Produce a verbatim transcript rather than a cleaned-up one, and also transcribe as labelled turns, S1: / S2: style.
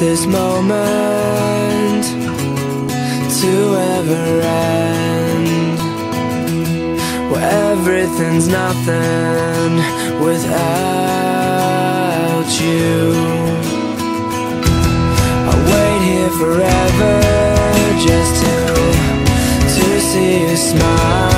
S1: this moment to ever end, where everything's nothing without you. I'll wait here forever just to, to see you smile.